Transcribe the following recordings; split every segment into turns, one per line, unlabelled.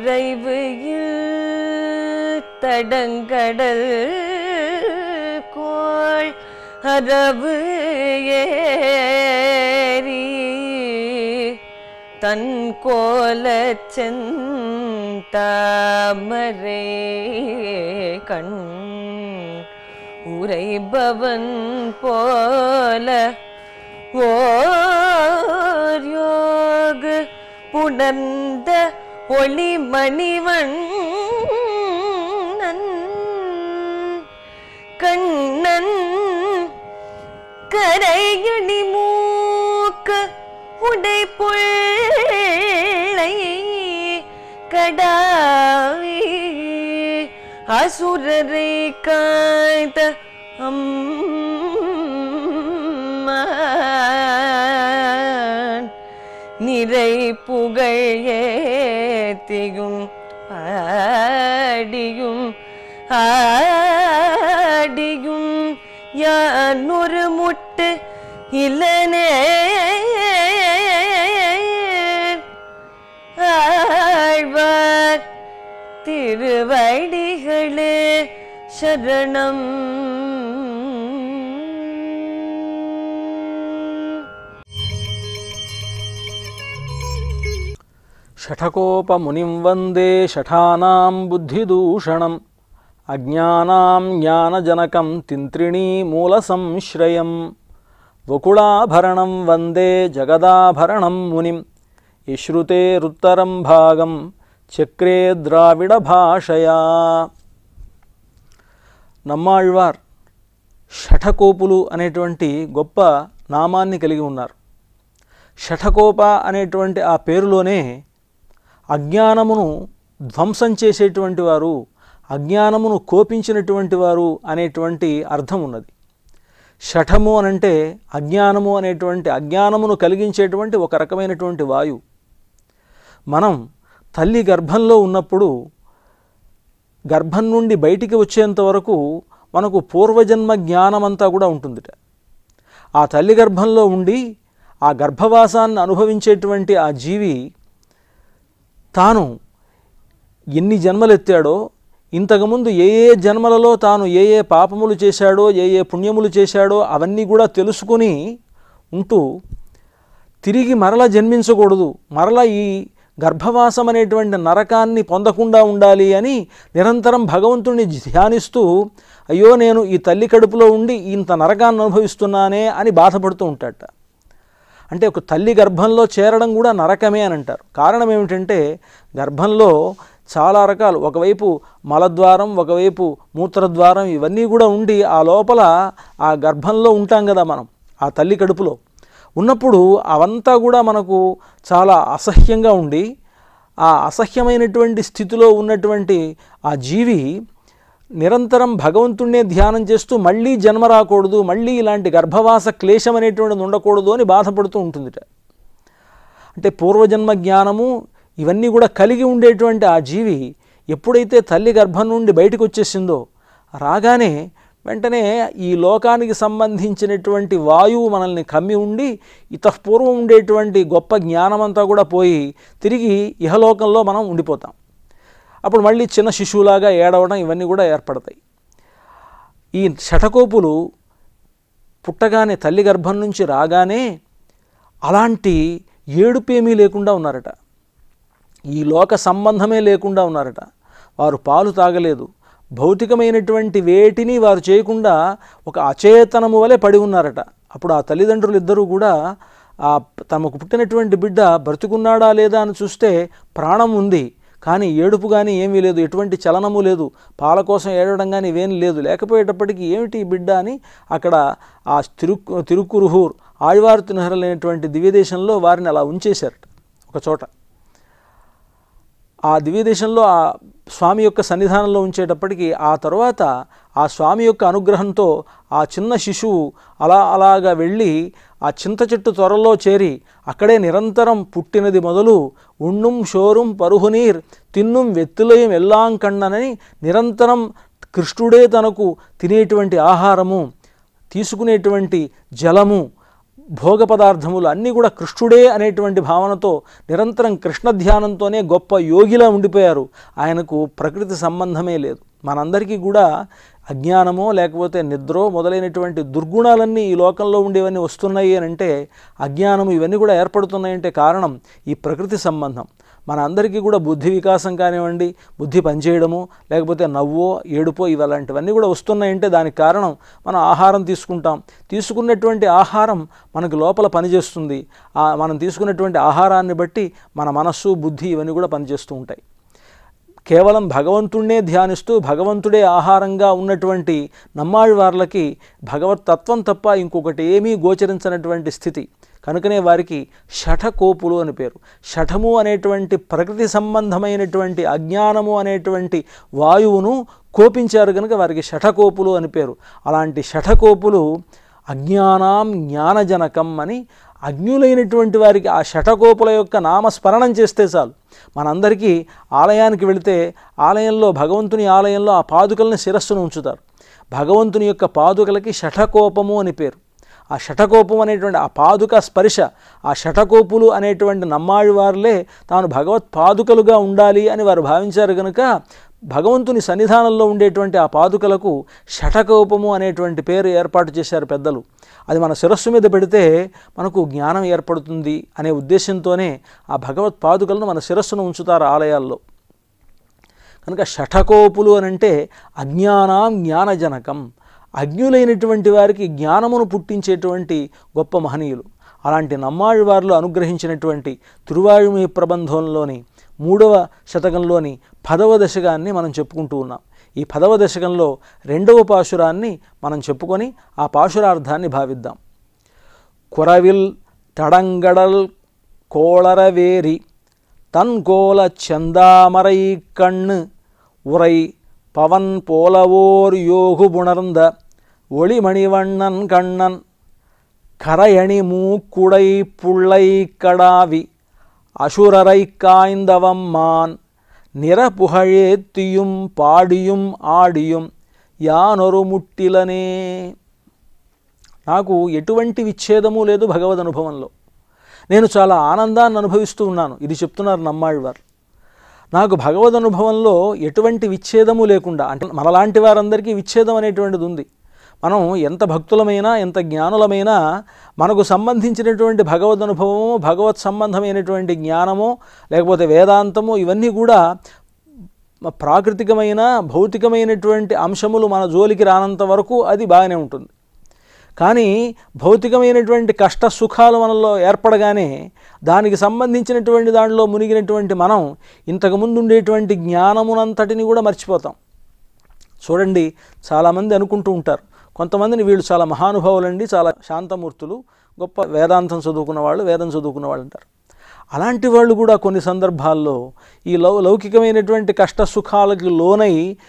உறைவு தடங்கடல் கோள் அரவு ஏரி தன் கோலச் செந்தாமரை கண் உரைபவன் போல ஓர் யோகு புணர்ந்த ஒளிமணிவண்ணன் கண்ணன் கரையணி மூக்கு உடைப்புள்ளை கடாவி அசுரரை காய்ந்த அம்மான் நிறை புகழ் ஏத்தியும் ஆடியும் ஆடியும் யானொரு முட்டு இல்லனே ஆழ்வார் திருவடிகளே சரணம்.
షఠకోపమునిం వందే షఠానాం బుద్ధిదూషణం అజ్ఞానాం జ్ఞానజనకం తింత్రిణీ మూలసంశ్రయం వకుళాభరణం వందే జగదాభరణం మునిం యశ్రుతేరుత్తరం భాగం చక్రే ద్రావిడ భాషయా. నమ్మాళ్వార్ షఠకోపులు అనేటువంటి గొప్ప నామాన్ని కలిగి ఉన్నారు. షఠకోప అనేటువంటి ఆ పేరులోనే అజ్ఞానమును ధ్వంసం చేసేటువంటి వారు, అజ్ఞానమును కోపించినటువంటి వారు అనేటువంటి అర్థం ఉన్నది. షఠము అనంటే అజ్ఞానము అనేటువంటి అజ్ఞానమును కలిగించేటువంటి ఒక రకమైనటువంటి వాయువు. మనం తల్లి గర్భంలో ఉన్నప్పుడు గర్భం నుండి బయటికి వచ్చేంత వరకు మనకు పూర్వజన్మ జ్ఞానమంతా కూడా ఉంటుందిట. ఆ తల్లి గర్భంలో ఉండి ఆ గర్భవాసాన్ని అనుభవించేటువంటి ఆ జీవి తాను ఎన్ని జన్మలెత్తాడో, ఇంతకుముందు ఏ ఏ జన్మలలో తాను ఏ ఏ పాపములు చేశాడో, ఏ ఏ పుణ్యములు చేశాడో అవన్నీ కూడా తెలుసుకుని ఉంటూ తిరిగి మరల జన్మించకూడదు, మరల ఈ గర్భవాసం అనేటువంటి నరకాన్ని పొందకుండా ఉండాలి అని నిరంతరం భగవంతుడిని ధ్యానిస్తూ అయ్యో నేను ఈ తల్లి కడుపులో ఉండి ఇంత నరకాన్ని అనుభవిస్తున్నానే అని బాధపడుతూ ఉంటాడట. అంటే ఒక తల్లి గర్భంలో చేరడం కూడా నరకమే అని అంటారు. కారణం ఏమిటంటే గర్భంలో చాలా రకాలు, ఒకవైపు మలద్వారం, ఒకవైపు మూత్రద్వారం, ఇవన్నీ కూడా ఉండి ఆ లోపల ఆ గర్భంలో ఉంటాం కదా మనం ఆ తల్లి కడుపులో ఉన్నప్పుడు అవంతా కూడా మనకు చాలా అసహ్యంగా ఉండి ఆ అసహ్యమైనటువంటి స్థితిలో ఉన్నటువంటి ఆ జీవి నిరంతరం భగవంతుణ్ణే ధ్యానం చేస్తూ మళ్ళీ జన్మ రాకూడదు, మళ్ళీ ఇలాంటి గర్భవాస క్లేశం అనేటువంటిది ఉండకూడదు అని బాధపడుతూ ఉంటుందిట. అంటే పూర్వజన్మ జ్ఞానము ఇవన్నీ కూడా కలిగి ఉండేటువంటి ఆ జీవి ఎప్పుడైతే తల్లి గర్భం నుండి బయటకు వచ్చేసిందో రాగానే వెంటనే ఈ లోకానికి సంబంధించినటువంటి వాయువు మనల్ని కమ్మి ఉండి ఇతపూర్వం ఉండేటువంటి గొప్ప జ్ఞానమంతా కూడా పోయి తిరిగి ఇహలోకంలో మనం ఉండిపోతాం. అప్పుడు మళ్ళీ చిన్న శిశువులాగా ఏడవడం ఇవన్నీ కూడా ఏర్పడతాయి. ఈ షఠకోపులు పుట్టగానే తల్లి గర్భం నుంచి రాగానే అలాంటి ఏడుపేమీ లేకుండా ఉన్నారట, ఈ లోక సంబంధమే లేకుండా ఉన్నారట. వారు పాలు తాగలేదు, భౌతికమైనటువంటి వేటిని వారు చేయకుండా ఒక అచేతనము వలె పడి ఉన్నారట. అప్పుడు ఆ తల్లిదండ్రులు ఇద్దరూ కూడా ఆ తమకు పుట్టినటువంటి బిడ్డ బ్రతుకున్నాడా లేదా అని చూస్తే ప్రాణం ఉంది, కానీ ఏడుపు కానీ ఏమీ లేదు, ఎటువంటి చలనము లేదు, పాల కోసం ఏడవడం కానీ ఇవేం లేదు. లేకపోయేటప్పటికీ ఏమిటి ఈ బిడ్డ అని అక్కడ ఆ తిరుక్కురుహూర్ ఆళ్వార్ తిరునగరనేటువంటి దివ్యదేశంలో వారిని అలా ఉంచేశారట ఒక చోట. ఆ దివ్యదేశంలో ఆ స్వామి యొక్క సన్నిధానంలో ఉంచేటప్పటికీ ఆ తర్వాత ఆ స్వామి యొక్క అనుగ్రహంతో ఆ చిన్న శిశువు అలాగా వెళ్ళి ఆ చింత చెట్టు త్వరలో చేరి అక్కడే నిరంతరం పుట్టినది మొదలు ఉన్నుం షోరుం పరుహునీర్ తిన్నుం వెత్తులయం ఎల్లాంకಣ್ಣనని నిరంతరం కృష్ణుడే తనకు తినేటువంటి ఆహారము, తీసుకునేటువంటి జలము, భోగ పదార్థములు అన్నీ కూడా కృష్ణుడే అనేటువంటి భావనతో నిరంతరం కృష్ణ ధ్యానంతోనే గొప్ప యోగిలా ఉండిపోయారు. ఆయనకు ప్రకృతి సంబంధమే లేదు. మనందరికీ కూడా అజ్ఞానమో లేకపోతే నిద్రో మొదలైనటువంటి దుర్గుణాలన్నీ ఈ లోకంలో ఉండేవన్నీ వస్తున్నాయి అని అంటే, అజ్ఞానము ఇవన్నీ కూడా ఏర్పడుతున్నాయంటే కారణం ఈ ప్రకృతి సంబంధం. మన అందరికీ కూడా బుద్ధి వికాసం కానివ్వండి, బుద్ధి పనిచేయడము, లేకపోతే నవ్వో ఏడుపో ఇవలాంటివన్నీ కూడా వస్తున్నాయంటే దానికి కారణం మనం ఆహారం తీసుకుంటాం. తీసుకున్నటువంటి ఆహారం మనకు లోపల పనిచేస్తుంది. మనం తీసుకున్నటువంటి ఆహారాన్ని బట్టి మన మనస్సు, బుద్ధి ఇవన్నీ కూడా పనిచేస్తూ ఉంటాయి. కేవలం భగవంతుడినే ధ్యానిస్తూ భగవంతుడే ఆహారంగా ఉన్నటువంటి నమ్మాళ్ళవార్లకి భగవతత్వం తప్ప ఇంకొకటి ఏమీ గోచరించనటువంటి స్థితి. కనుకనే వారికి షఠకోపులు అని పేరు. షఠము అనేటువంటి ప్రకృతి సంబంధమైనటువంటి అజ్ఞానము అనేటువంటి వాయువును కోపించారు కనుక వారికి షఠకోపులు అని పేరు. అలాంటి షఠకోపులు అజ్ఞానాం జ్ఞానజనకం అని అజ్ఞులైనటువంటి వారికి ఆ షఠకోపుల యొక్క నామస్మరణం చేస్తే చాలు. మనందరికీ ఆలయానికి వెళితే ఆలయంలో భగవంతుని ఆలయంలో ఆ పాదుకల్ని శిరస్సును ఉంచుతారు. భగవంతుని యొక్క పాదుకలకి షఠకోపము అని పేరు. ఆ షఠకోపం అనేటువంటి ఆ పాదుక స్పర్శ, ఆ షఠకోపులు అనేటువంటి నమ్మాళ్ళవారులే తాను భగవత్ పాదుకలుగా ఉండాలి అని వారు భావించారు కనుక భగవంతుని సన్నిధానంలో ఉండేటువంటి ఆ పాదుకలకు షఠకోపము అనేటువంటి పేరు ఏర్పాటు చేశారు పెద్దలు. అది మన శిరస్సు మీద పెడితే మనకు జ్ఞానం ఏర్పడుతుంది అనే ఉద్దేశంతోనే ఆ భగవత్ పాదుకలను మన శిరస్సును ఉంచుతారు ఆలయాల్లో. కనుక షఠకోపులు అనంటే అజ్ఞానాం జ్ఞానజనకం, అజ్ఞులైనటువంటి వారికి జ్ఞానమును పుట్టించేటువంటి గొప్ప మహనీయులు. అలాంటి నమ్మాళ్ళవార్లు అనుగ్రహించినటువంటి తిరువాయుమి ప్రబంధంలోని 3వ శతకంలోని 10వ దశకాన్ని మనం చెప్పుకుంటూ ఉన్నాం. ఈ 10వ దశకంలో 2వ పాశురాన్ని మనం చెప్పుకొని ఆ పాశురార్థాన్ని భావిద్దాం. కురవిల్ తడంగడల్ కోళరవేరి తన్కోల చందామరై కణ్ ఉరై పవన్ పోలవోర్ యోగుబుణర్ந்த ஒளிமணிவண்ணன் கண்ணன் கரையணி மூக்குடை புள்ளை கடாவி அசுரரை காய்ந்தவம்மான் நிறபுகழேத்தியும் பாடியும் ఆడిயும் యానొరు ముట్టిలనే. నాకు ఎటువంటి విచ్ఛేదము లేదు భగవద్ అనుభవంలో. నేను చాలా ఆనందాన్ని అనుభవిస్తూ ఉన్నాను. ఇది చెప్తున్నారు నమ్మాళ్ళవారు. నాకు భగవద్ అనుభవంలో ఎటువంటి విచ్ఛేదము లేకుండా, అంటే మనలాంటి వారందరికీ విచ్ఛేదం అనేటువంటిది ఉంది. మనం ఎంత భక్తులమైనా ఎంత జ్ఞానులమైనా మనకు సంబంధించినటువంటి భగవద్ అనుభవము, భగవత్ సంబంధమైనటువంటి జ్ఞానము, లేకపోతే వేదాంతము ఇవన్నీ కూడా ప్రాకృతికమైన భౌతికమైనటువంటి అంశములు మన జోలికి రానంత వరకు అది బాగానే ఉంటుంది. కానీ భౌతికమైనటువంటి కష్ట సుఖాలు మనలో ఏర్పడగానే దానికి సంబంధించినటువంటి దాంట్లో మునిగినటువంటి మనం ఇంతకుముందు ఉండేటువంటి జ్ఞానమునంతటిని కూడా మర్చిపోతాం. చూడండి, చాలామంది అనుకుంటూ ఉంటారు, కొంతమందిని వీళ్ళు చాలా మహానుభావులండి, చాలా శాంతమూర్తులు, గొప్ప వేదాంతం చదువుకున్న వాళ్ళు, వేదం చదువుకున్న వాళ్ళు అంటారు. అలాంటి వాళ్ళు కూడా కొన్ని సందర్భాల్లో ఈ లౌకికమైనటువంటి కష్ట సుఖాలకు లోనై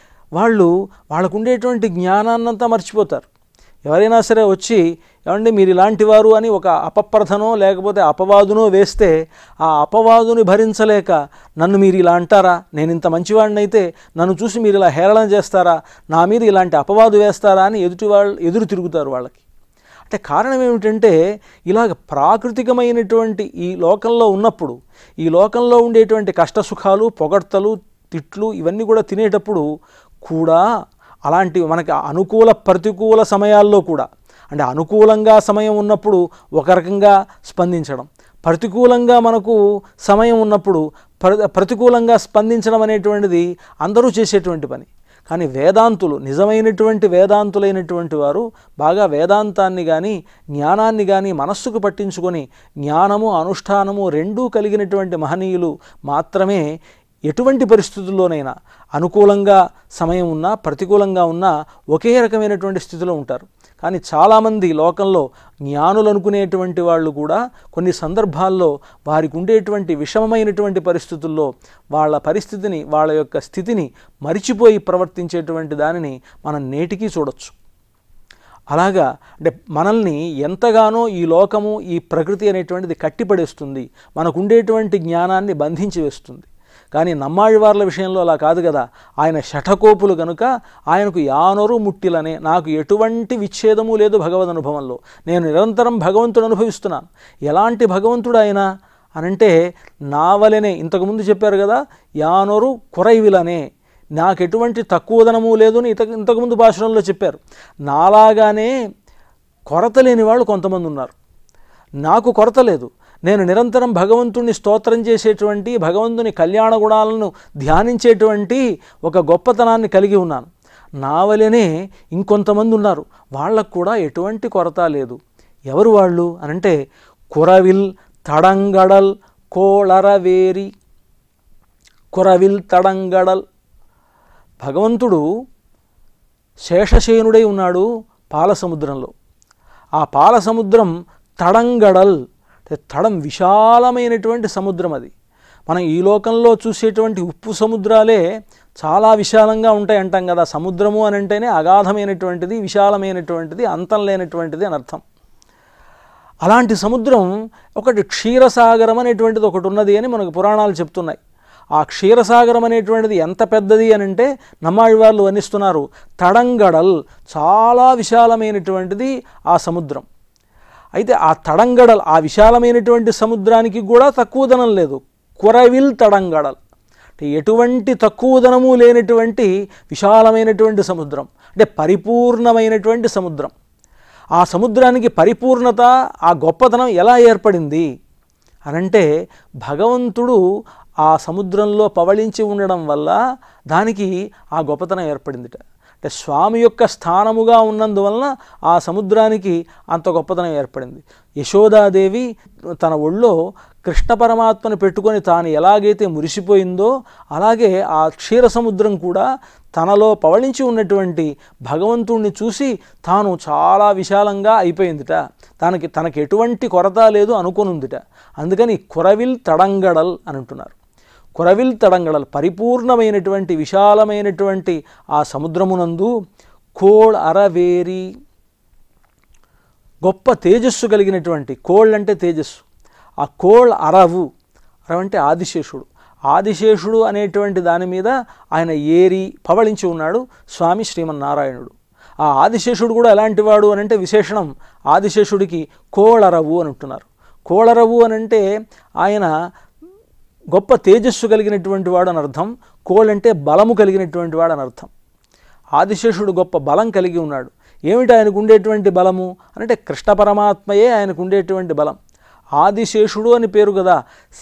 వాళ్ళకు ఉండేటువంటి జ్ఞానాన్నంతా మర్చిపోతారు. ఎవరైనా సరే వచ్చి ఏమండి మీరు ఇలాంటి వారు అని ఒక అపప్రథనో లేకపోతే అపవాదునో వేస్తే ఆ అపవాదుని భరించలేక నన్ను మీరు ఇలా అంటారా, నేను ఇంత మంచివాడినైతే నన్ను చూసి మీరు ఇలా హేళన చేస్తారా, నా మీద ఇలాంటి అపవాదు వేస్తారా అని ఎదురు తిరుగుతారు వాళ్ళకి. అంటే కారణం ఏమిటంటే ఇలాగ ప్రాకృతికమైనటువంటి ఈ లోకంలో ఉన్నప్పుడు, ఈ లోకంలో ఉండేటువంటి కష్టసుఖాలు, పొగడ్తలు, తిట్లు ఇవన్నీ కూడా తినేటప్పుడు కూడా అలాంటి మనకి అనుకూల ప్రతికూల సమయాల్లో కూడా, అంటే అనుకూలంగా సమయం ఉన్నప్పుడు ఒక రకంగా స్పందించడం, ప్రతికూలంగా మనకు సమయం ఉన్నప్పుడు ప్రతికూలంగా స్పందించడం అనేటువంటిది అందరూ చేసేటువంటి పని. కానీ వేదాంతులు, నిజమైనటువంటి వేదాంతులైనటువంటి వారు బాగా వేదాంతాన్ని కానీ జ్ఞానాన్ని కానీ మనస్సుకు పట్టించుకొని జ్ఞానము అనుష్ఠానము రెండూ కలిగినటువంటి మహనీయులు మాత్రమే ఎటువంటి పరిస్థితుల్లోనైనా అనుకూలంగా సమయం ఉన్నా ప్రతికూలంగా ఉన్నా ఒకే రకమైనటువంటి స్థితిలో ఉంటారు. కానీ చాలామంది లోకంలో జ్ఞానులు అనుకునేటువంటి వాళ్ళు కూడా కొన్ని సందర్భాల్లో వారికి ఉండేటువంటి విషమమైనటువంటి పరిస్థితుల్లో వాళ్ళ పరిస్థితిని, వాళ్ళ యొక్క స్థితిని మరిచిపోయి ప్రవర్తించేటువంటి దానిని మనం నేటికీ చూడొచ్చు. అలాగా అంటే మనల్ని ఎంతగానో ఈ లోకము, ఈ ప్రకృతి అనేటువంటిది కట్టిపడేస్తుంది, మనకు ఉండేటువంటి జ్ఞానాన్ని బంధించి వేస్తుంది. కానీ నమ్మాళ్ళవార్ల విషయంలో అలా కాదు కదా. ఆయన షఠకోపులు కనుక ఆయనకు యానొరు ముట్టిలనే, నాకు ఎటువంటి విచ్ఛేదము లేదు భగవద్ అనుభవంలో, నేను నిరంతరం భగవంతుడు అనుభవిస్తున్నాను. ఎలాంటి భగవంతుడు ఆయన అనంటే నావలనే, ఇంతకుముందు చెప్పారు కదా, యానొరు కురైవిలనే, నాకు ఎటువంటి తక్కువదనము లేదు అని ఇంతకుముందు భాషణంలో చెప్పారు. నాలాగానే కొరత లేని వాళ్ళు కొంతమంది ఉన్నారు. నాకు కొరత లేదు, నేను నిరంతరం భగవంతుణ్ణి స్తోత్రం చేసేటువంటి, భగవంతుని కళ్యాణ గుణాలను ధ్యానించేటువంటి ఒక గొప్పతనాన్ని కలిగి ఉన్నాను. నా వలనే ఇంకొంతమంది ఉన్నారు, వాళ్ళకు కూడా ఎటువంటి కొరత లేదు. ఎవరు వాళ్ళు అనంటే కురవిల్ తడంగడల్ కోళరవేరి. కురవిల్ తడంగడల్, భగవంతుడు శేషశయనుడై ఉన్నాడు పాలసముద్రంలో. ఆ పాలసముద్రం తడంగడల్, తడం విశాలమైనటువంటి సముద్రం. అది మనం ఈ లోకంలో చూసేటువంటి ఉప్పు సముద్రాలే చాలా విశాలంగా ఉంటాయి అంటాం కదా. సముద్రము అని అంటేనే అగాధమైనటువంటిది, విశాలమైనటువంటిది, అంతం లేనటువంటిది అని అర్థం. అలాంటి సముద్రం ఒకటి క్షీరసాగరం అనేటువంటిది ఒకటి ఉన్నది అని మనకు పురాణాలు చెప్తున్నాయి. ఆ క్షీరసాగరం అనేటువంటిది ఎంత పెద్దది అని అంటే నమ్మాళ్ళవార్లు వర్ణిస్తున్నారు. తడంగడల్, చాలా విశాలమైనటువంటిది ఆ సముద్రం. అయితే ఆ తడంగడల్, ఆ విశాలమైనటువంటి సముద్రానికి కూడా తక్కువదనం లేదు. కురవిల్ తడంగడల్ అంటే ఎటువంటి తక్కువదనము లేనటువంటి విశాలమైనటువంటి సముద్రం, అంటే పరిపూర్ణమైనటువంటి సముద్రం. ఆ సముద్రానికి పరిపూర్ణత, ఆ గొప్పతనం ఎలా ఏర్పడింది అనంటే భగవంతుడు ఆ సముద్రంలో పవళించి ఉండడం వల్ల దానికి ఆ గొప్పతనం ఏర్పడిందిట. అంటే స్వామి యొక్క స్థానముగా ఉన్నందువలన ఆ సముద్రానికి అంత గొప్పతనం ఏర్పడింది. యశోదాదేవి తన ఒళ్ళో కృష్ణ పరమాత్మను పెట్టుకొని తాను ఎలాగైతే మురిసిపోయిందో అలాగే ఆ క్షీర సముద్రం కూడా తనలో పవళించి ఉన్నటువంటి భగవంతుణ్ణి చూసి తాను చాలా విశాలంగా అయిపోయిందిట. తనకి ఎటువంటి కొరత లేదు అనుకొనుందిట. అందుకని కురవిల్ తడంగడల్ అని అంటున్నారు. కురవిల్ తడంగడల్, పరిపూర్ణమైనటువంటి విశాలమైనటువంటి ఆ సముద్రమునందు కోళ్ అరవేరి, గొప్ప తేజస్సు కలిగినటువంటి, కోళ్ అంటే తేజస్సు, ఆ కోళ్ అరవు, అరవంటే ఆదిశేషుడు. ఆదిశేషుడు అనేటువంటి దాని మీద ఆయన ఏరి పవళించి ఉన్నాడు స్వామి శ్రీమన్నారాయణుడు. ఆ ఆదిశేషుడు కూడా ఎలాంటి వాడు అని అంటే విశేషణం ఆదిశేషుడికి కోళరవు అని అంటున్నారు. కోళరవు అనంటే ఆయన గొప్ప తేజస్సు కలిగినటువంటి వాడు అని అర్థం. కోళ్ అంటే బలము కలిగినటువంటి వాడు అని అర్థం. ఆదిశేషుడు గొప్ప బలం కలిగి ఉన్నాడు. ఏమిటి ఆయనకు ఉండేటువంటి బలము అంటే కృష్ణ పరమాత్మయే ఆయనకు ఉండేటువంటి బలం. ఆదిశేషుడు అని పేరు కదా.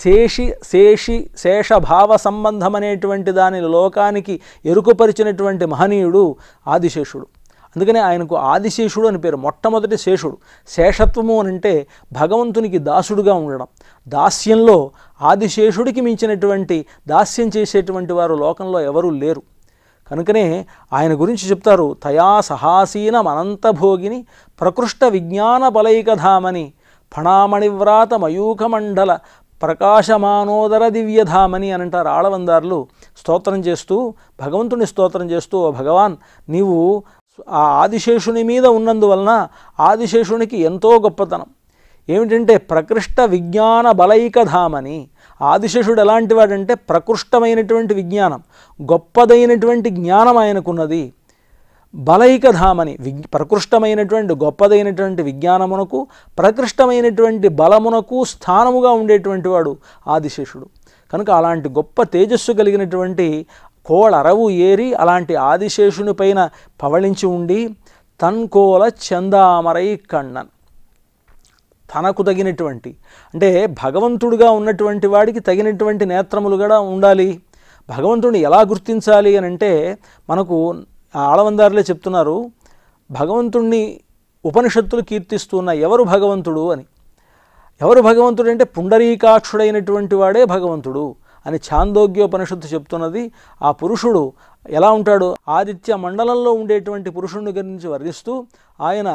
శేషభావ సంబంధం అనేటువంటి దానిని లోకానికి ఎరుకుపరిచినటువంటి మహనీయుడు ఆదిశేషుడు. అందుకనే ఆయనకు ఆదిశేషుడు అని పేరు. మొట్టమొదటి శేషుడు. శేషత్వము అని అంటే భగవంతునికి దాసుడుగా ఉండడం. దాస్యంలో ఆదిశేషుడికి మించినటువంటి దాస్యం చేసేటువంటి వారు లోకంలో ఎవరూ లేరు. కనుకనే ఆయన గురించి చెప్తారు, తయా సహాసీనం అనంతభోగిని ప్రకృష్ట విజ్ఞాన బలైకధామని ఫణామణివ్రాత మయూఖమండల ప్రకాశమానోదర దివ్యధామని అని అంటారు ఆళవందారులు స్తోత్రం చేస్తూ, భగవంతుని స్తోత్రం చేస్తూ, ఓ భగవాన్ నీవు ఆ ఆదిశేషుని మీద ఉన్నందువలన ఆదిశేషునికి ఎంతో గొప్పతనం. ఏమిటంటే ప్రకృష్ట విజ్ఞాన బలైకధామని. ఆదిశేషుడు ఎలాంటి వాడంటే ప్రకృష్టమైనటువంటి విజ్ఞానం, గొప్పదైనటువంటి జ్ఞానం ఆయనకున్నది. బలైకధామని, ప్రకృష్టమైనటువంటి గొప్పదైనటువంటి విజ్ఞానమునకు ప్రకృష్టమైనటువంటి బలమునకు స్థానముగా ఉండేటువంటి వాడు ఆదిశేషుడు. కనుక అలాంటి గొప్ప తేజస్సు కలిగినటువంటి కోళరవు ఏరి అలాంటి ఆదిశేషుని పైన పవళించి ఉండి తన్కోల చందామరై కണ്ണన్, తనకు తగినటువంటి అంటే భగవంతుడిగా ఉన్నటువంటి వాడికి తగినటువంటి నేత్రములు కూడా ఉండాలి. భగవంతుడిని ఎలా గుర్తించాలి అని అంటే మనకు ఆళవందారులే చెప్తున్నారు, భగవంతుణ్ణి ఉపనిషత్తులు కీర్తిస్తున్న ఎవరు భగవంతుడు అని. ఎవరు భగవంతుడు అంటే పుండరీకాక్షుడైనటువంటి వాడే భగవంతుడు అని ఛాందోగ్యోపనిషత్తు చెప్తున్నది. ఆ పురుషుడు ఎలా ఉంటాడు, ఆదిత్య మండలంలో ఉండేటువంటి పురుషుడిని గురించి వర్ణిస్తూ ఆయన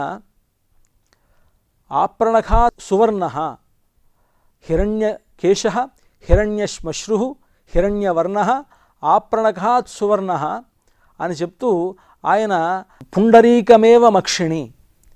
ఆప్రణఖా సువర్ణ హిరణ్యకేశ హిరణ్యశ్మశ్రు హిరణ్యవర్ణ ఆప్రణఖాత్ సువర్ణ అని చెప్తూ ఆయన పుండరీకమేవ మక్షిణి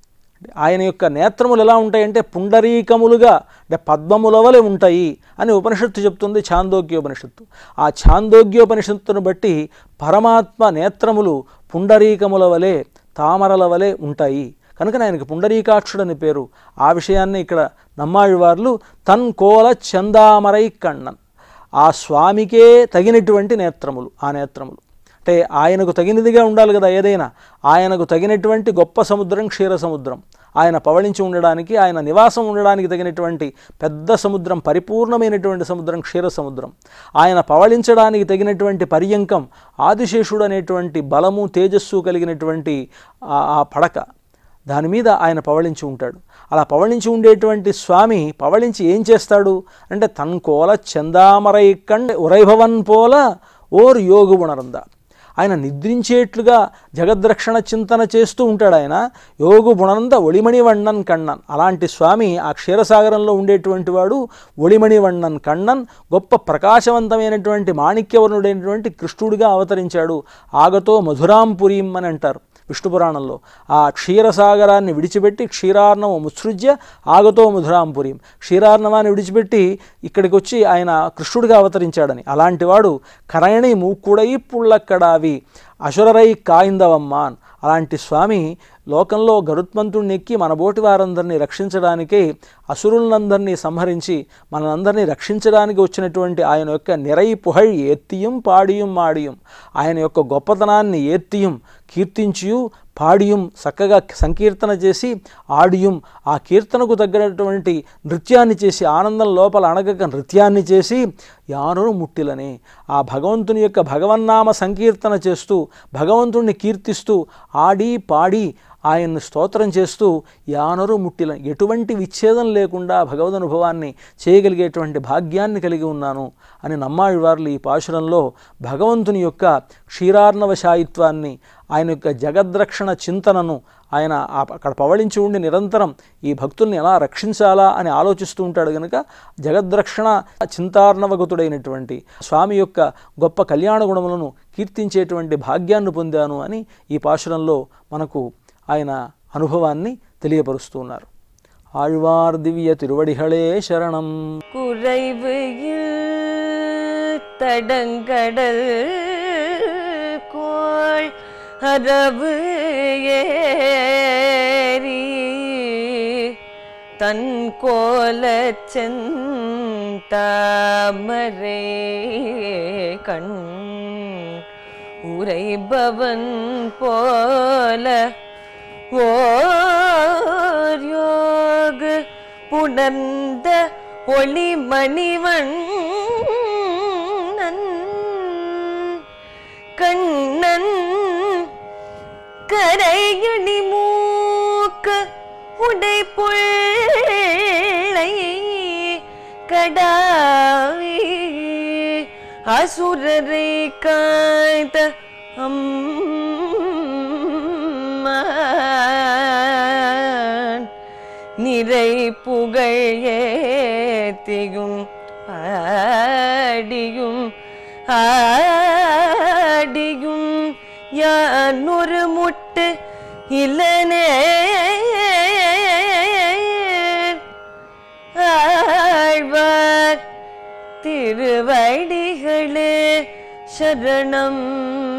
ఆయన యొక్క నేత్రములు ఎలా ఉంటాయంటే పుండరీకములుగా అంటే పద్మముల వలె ఉంటాయి అని ఉపనిషత్తు చెప్తుంది, ఛాందోగ్యోపనిషత్తు. ఆ ఛాందోగ్యోపనిషత్తును బట్టి పరమాత్మ నేత్రములు పుండరీకముల వలె తామరల వలె ఉంటాయి కనుక ఆయనకి పుండరీకాక్షుడని పేరు. ఆ విషయాన్ని ఇక్కడ నమ్మాళ్ళవార్లు తన్ కోల చందామరై కണ്ണన్, ఆ స్వామికే తగినటువంటి నేత్రములు, ఆ నేత్రములు అంటే ఆయనకు తగినదిగా ఉండాలి కదా ఏదైనా. ఆయనకు తగినటువంటి గొప్ప సముద్రం క్షీర సముద్రం, ఆయన పవళించి ఉండడానికి, ఆయన నివాసం ఉండడానికి తగినటువంటి పెద్ద సముద్రం, పరిపూర్ణమైనటువంటి సముద్రం క్షీర సముద్రం. ఆయన పవళించడానికి తగినటువంటి పర్యంకం ఆదిశేషుడు అనేటువంటి బలము తేజస్సు కలిగినటువంటి ఆ పడక, దాని మీద ఆయన పవళించి ఉంటాడు. అలా పవళించి ఉండేటువంటి స్వామి పవళించి ఏం చేస్తాడు అంటే తన్ కోల చందామరై కండ్ ఉరైభవన్ పోల ఓర్ యోగుబుణరంద, ఆయన నిద్రించేట్లుగా జగద్రక్షణ చింతన చేస్తూ ఉంటాడు. ఆయన యోగుబుణరంద ఒళిమణివಣ್ಣన్ కണ്ണన్, అలాంటి స్వామి ఆ క్షీరసాగరంలో ఉండేటువంటి వాడు ఒళిమణివಣ್ಣన్ కಣ್ಣన్, గొప్ప ప్రకాశవంతమైనటువంటి మాణిక్యవర్ణుడైనటువంటి కృష్ణుడిగా అవతరించాడు. ఆగతో మధురాంపురీం అని అంటారు విష్ణుపురాణంలో. ఆ క్షీరసాగరాన్ని విడిచిపెట్టి క్షీరార్ణవం ముత్సృజ్య ఆగతో మధురాంపురీం, క్షీరార్ణవాన్ని విడిచిపెట్టి ఇక్కడికి వచ్చి ఆయన కృష్ణుడిగా అవతరించాడని. అలాంటి వాడు కరణి మూక్కుడై పుళ్ళక్కడావి అసురరై కాయిందవమ్మాన్, అలాంటి స్వామి లోకంలో గరుత్మంతుడిని ఎక్కి మన బోటి వారందరినీ రక్షించడానికే అసురులందరినీ సంహరించి మనందరినీ రక్షించడానికి వచ్చినటువంటి ఆయన యొక్క నిరై పుహళ్ ఏత్తియం పాడియం మాడియం, ఆయన యొక్క గొప్పతనాన్ని ఏత్తియం కీర్తించియు పాడియం చక్కగా సంకీర్తన చేసి ఆడియం ఆ కీర్తనకు తగ్గినటువంటి నృత్యాన్ని చేసి ఆనందం లోపల అణగక నృత్యాన్ని చేసి యానరు ముట్టిలనే, ఆ భగవంతుని యొక్క భగవన్నామ సంకీర్తన చేస్తూ భగవంతుణ్ణి కీర్తిస్తూ ఆడి పాడి ఆయన్ని స్తోత్రం చేస్తూ యానరు ముట్టిల, ఎటువంటి విచ్ఛేదం లేకుండా భగవద్ అనుభవాన్ని చేయగలిగేటువంటి భాగ్యాన్ని కలిగి ఉన్నాను అని నమ్మాళ్ళవార్లు ఈ పాశురంలో భగవంతుని యొక్క క్షీరార్ణవశాయిత్వాన్ని, ఆయన యొక్క జగద్రక్షణ చింతనను, ఆయన అక్కడ పవళించి ఉండి నిరంతరం ఈ భక్తుల్ని ఎలా రక్షించాలా అని ఆలోచిస్తూ ఉంటాడు కనుక జగద్రక్షణ చింతార్ణవగతుడైనటువంటి స్వామి యొక్క గొప్ప కళ్యాణ గుణములను కీర్తించేటువంటి భాగ్యాన్ని పొందాను అని ఈ పాశురంలో మనకు ఆయన అనుభవాన్ని తెలియపరుస్తూ ఉన్నారు. ఆళ్వార్ దివ్య తిరువడిகளே శరణం.
குறைவு தடங்கடல் கோள் அரவு ஏரி தன் கோலச் செந்தாமரை கண் உரைபவன் போல ஓர் யோகு புணர்ந்த ஒளிமணிவண்ணன் கண்ணன் கரையணி மூக்கு உடைப்புள்ளை கடாவி அசுரரை காய்ந்த அம்மான் நிறை புகழ் ஏத்தியும் ஆடியும் ஆடியும் யானொரு முட்டு இல்லனே ஆழ்வார் திருவடிகளே சரணம்.